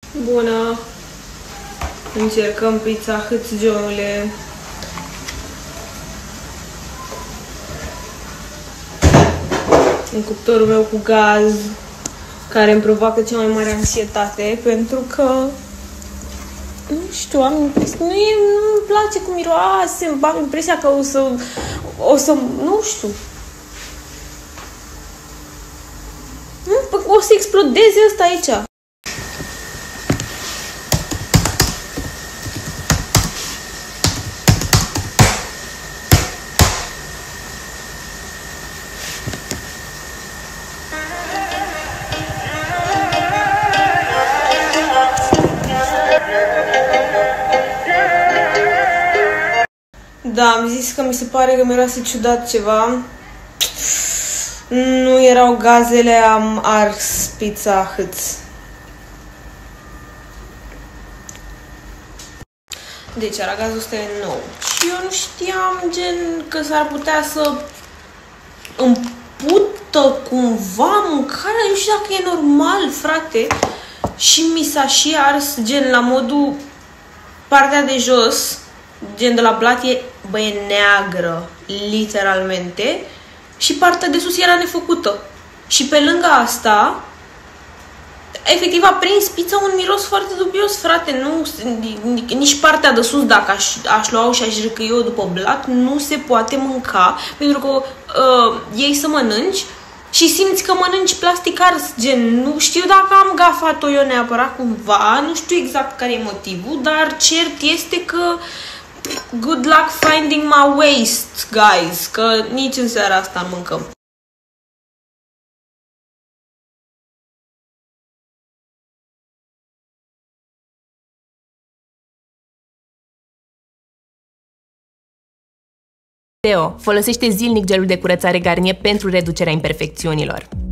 Bună! Încercăm pizza hâț-Joule. În cuptorul meu cu gaz, care îmi provoacă cea mai mare anxietate, pentru că nu știu, nu-mi place cum miroase, îmi bag impresia că o să, nu știu. O să explodeze ăsta aici. Da, am zis că mi se pare că miroase ciudat ceva. Nu erau gazele, am ars pizza hâț. Deci, aragazul ăsta e nou. Și eu nu știam, gen, că s-ar putea să împută cumva mâncarea. Nu știu dacă e normal, frate. Și mi s-a și ars, gen, la modul partea de jos, gen de la blat e, bă, e neagră, literalmente. Și partea de sus era nefăcută. Și pe lângă asta, efectiv a prins pizza un miros foarte dubios, frate. Nu, nici partea de sus, dacă aș lua-o și aș râcăi-o după blat, nu se poate mânca, pentru că ei să mănânci și simți că mănânci plastic ars, gen, nu știu dacă am gafat-o eu neapărat cumva, nu știu exact care e motivul, dar cert este că good luck finding my waste, guys, că nici în seara asta nu mâncăm. Teo, folosește zilnic gelul de curățare Garnier pentru reducerea imperfecțiunilor.